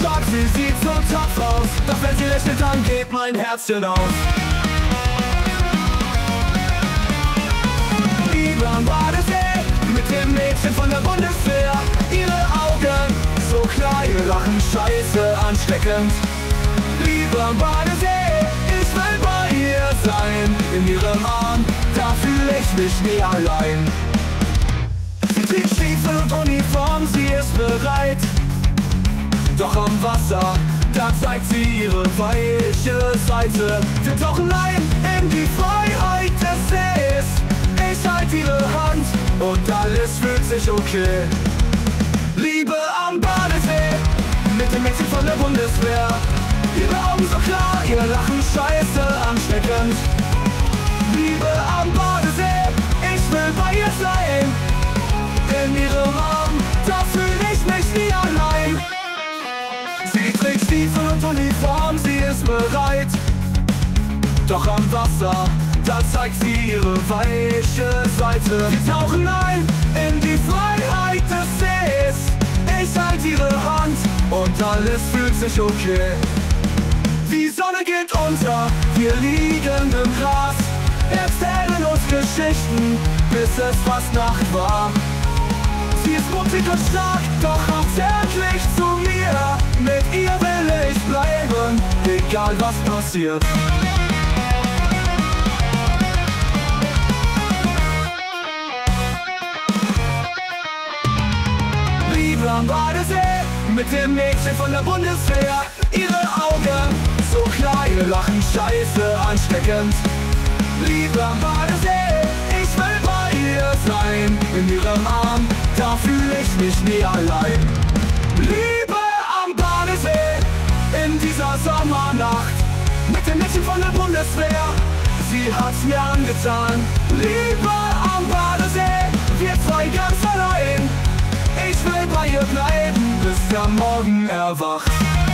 stark, sie sieht so tough aus. Doch wenn sie lächelt, dann geht mein Herzchen auf. Liebe am Badesee, mit dem Mädchen von der Bundeswehr. Ihre Augen, so klar, ihr Lachen scheiße ansteckend. Liebe am Badesee, ich will bei ihr sein. In ihrem Arm, da fühle ich mich nie allein. Sie trägt Stiefel und Uniform, sie ist bereit. Doch am Wasser, da zeigt sie ihre weiche Seite. Wir tauchen ein in die Freiheit des Sees. Ich halte ihre Hand und alles fühlt sich okay. Liebe am Badesee, mit dem Mädchen von der Bundeswehr. Ihre Augen so klar, ihr Lachen scheiße ansteckend. Liebe am Badesee, ich will bei ihr sein. In ihrem Arm, da fühle ich mich nie allein. Sie trägt Stiefel und Uniform, sie ist bereit. Doch am Wasser, da zeigt sie ihre weiche Seite. Wir tauchen ein in die Freiheit des Sees. Ich halte ihre Hand und alles fühlt sich okay. Die Sonne geht unter, wir liegen im Gras, erzählen uns Geschichten, bis es fast Nacht war. Sie ist mutig und stark, doch auch zärtlich zu mir. Mit ihr will ich bleiben, egal was passiert. Liebe am Badesee, mit dem Mädchen von der Bundeswehr. Ihre Augen, so klar, ihr Lachen scheiße ansteckend. Liebe am Badesee, ich will bei ihr sein. In ihrem Arm, da fühle ich mich nie allein. Liebe am Badesee, in dieser Sommernacht. Mit dem Mädchen von der Bundeswehr, sie hat's mir angetan. Liebe am Badesee, wir zwei ganz allein. Ich will bei ihr bleiben, bis der Morgen erwacht.